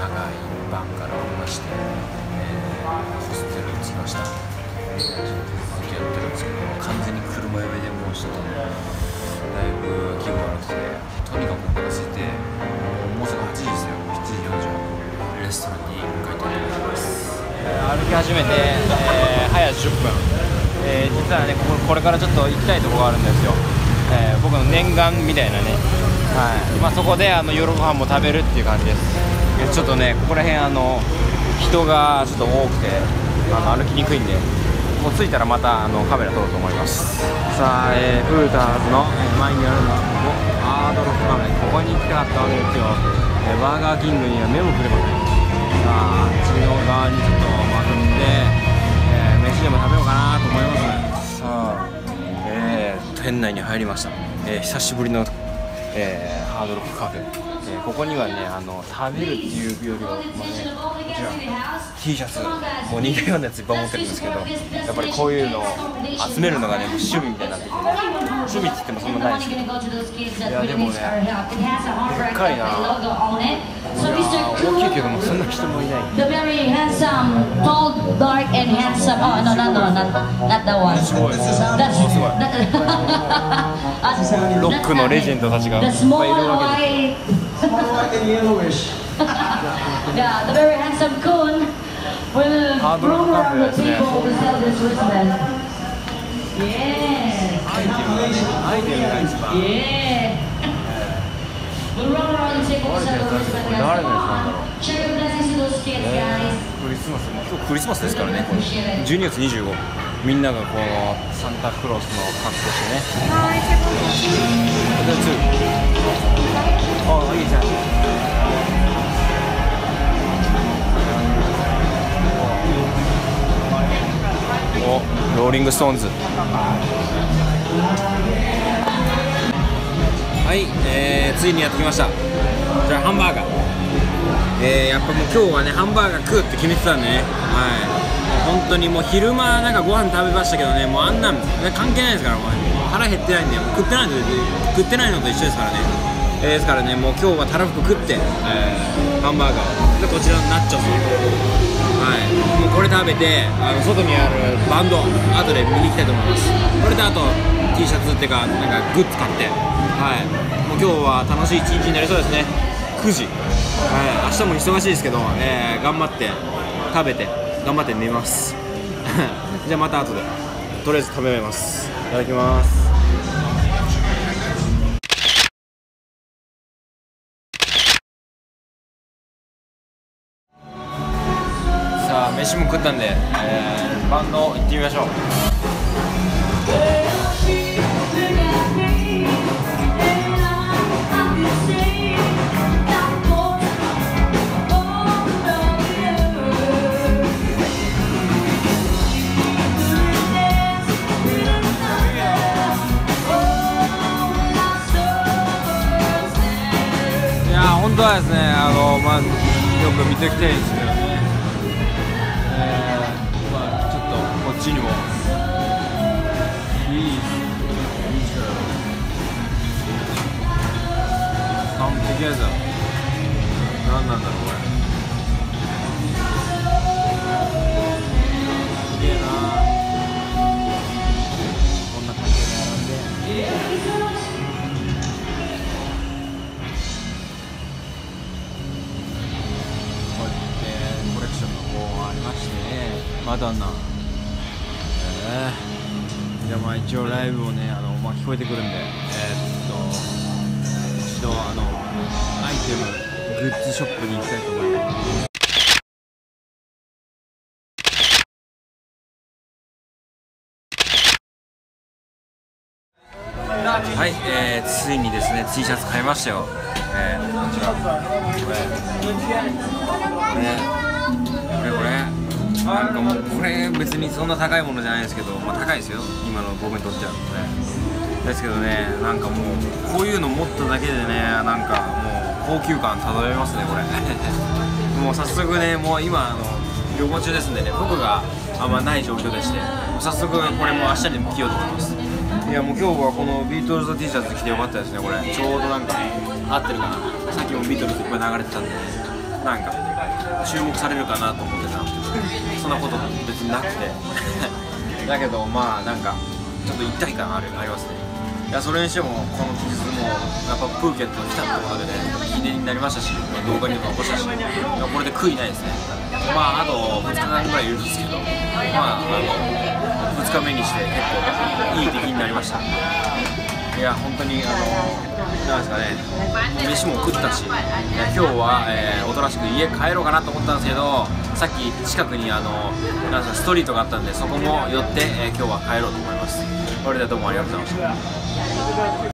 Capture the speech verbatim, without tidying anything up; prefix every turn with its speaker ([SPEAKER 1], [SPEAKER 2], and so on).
[SPEAKER 1] 長い晩からおりまして、えー、ホステルに着きました。えー、手続きやってるんですけど、完全に車呼びでもうちょっとだいぶ気分悪くて、とにかくお腹空いて、もうすぐはちじですよ。しちじよんじゅうはちふん、レストランに向かいたいと思います。えー、歩き始めて、えー、早じゅっぷん、えー、実はね、ここ、これからちょっと行きたいところがあるんですよ。えー、僕の念願みたいなね、はい、まあ、そこであの夜ご飯も食べるっていう感じです。ちょっとね、ここら辺あの人がちょっと多くてあの歩きにくいんで、もう着いたらまたあのカメラ撮ろうと思います。さあ、えー、フーターズの前にあるのハードロックカメラ、ここに行きたかったわけですよ。えー、バーガーキングには目もくれません。さあ、あっちの側にちょっとまくって、えー、飯でも食べようかなと思います。さあ、えー、店内に入りました。えー、久しぶりの、えー、ハードロックカフェ、えー、ここにはね、あの食べるっていうよりは、まあね、こちら T シャツもう似たようなやついっぱい持ってるんですけど、やっぱりこういうのを集めるのがね、もう趣味みたいになってきて、ね、趣味って言ってもそんなないですけど、いやでもね、でっかいな、いや大きいけどもそんな人もいない。
[SPEAKER 2] The very handsome, tall, dark, and handsome. Oh no, no, no, not not that one.
[SPEAKER 1] すごいです。
[SPEAKER 2] That's
[SPEAKER 1] すごい。ロックのレジェンドたちがいっぱいいるわけです。
[SPEAKER 2] Yeah, the very handsome coon will roam around the people to sell this wristband. Yeah.
[SPEAKER 1] アイテムがね、アイテムが一番。
[SPEAKER 2] Yeah. We'll roam around the table to sell the wristband.
[SPEAKER 1] これ誰のやつなんだろう。
[SPEAKER 2] Share your blessings to those kids, guys.
[SPEAKER 1] クリスマス、今日クリスマスですからね。じゅうにがつにじゅうご、みんながこのサンタクロースの格好してね。あ、いいじゃん。お、ローリングストーンズ。はい、えー、ついにやってきました。じゃあハンバーガー。えー、やっぱもう今日はねハンバーガー食うって決めてたんでね、はい、本当にもう昼間なんかご飯食べましたけどね、もうあんなん関係ないですから、もう腹減ってないんで、もう食ってないので食ってないのと一緒ですからね、えー、ですからね、もう今日はたらふく食って、えー、ハンバーガーでこちらのナッチョス、はい、もうこれ食べてあの外にあるバンド後で見に行きたいと思います。これとあと T シャツっていうかなんかグッズ買って、はい、もう今日は楽しい一日になりそうですね。くじ、はい、明日も忙しいですけど、えー、頑張って食べて頑張って寝ますじゃあまた後でとりあえず食べ終えます。いただきます。さあ飯も食ったんで、えー、バンド行ってみましょう。本当はですね、あのまあ、よく見てきたいんですけどね、えーまあ、ちょっとこっちにもいい完璧やつだ。何なんだろうこれ。すげえな。こんな感じで並んで。マダンナ、えー、じゃあまあ一応ライブをね、あの、まあ、聞こえてくるんで、えー、っと一度あのアイテムグッズショップに行きたいと思います。はい、えー、ついにですね T シャツ買いましたよ。えー、こちらこれこれこれこれなんかもうこれ別にそんな高いものじゃないですけど、まあ高いですよ今の僕にとっては、ね、ですけどね、なんかもうこういうの持っただけでね、なんかもう高級感漂いますねこれもう早速ね、もう今あの旅行中ですんでね、服があんまない状況でして、早速これも明日にも着ようと思います。いやもう今日はこのビートルズ T シャツ着てよかったですね。これちょうどなんか合ってるかな。さっきもビートルズいっぱい流れてたんで、 なんか注目されるかなと思ってたんですけど、そんなこと別になくてだけどまあなんかちょっと一体感あるありますね。いやそれにしてもこの記述もやっぱプーケットに来たってことでね記念になりましたし、まあ、動画にも残したし、これで悔いないですね。まああとふつかかんぐらいいるんですけど、まああのふつかめにして結構いい出来になりました。いや本当にあのなんですかね、飯も食ったし、いや今日は、えー、おとなしく家帰ろうかなと思ったんですけど、さっき近くにあのなんですかストリートがあったんで、そこも寄って、えー、今日は帰ろうと思います。それではどうもありがとうございました。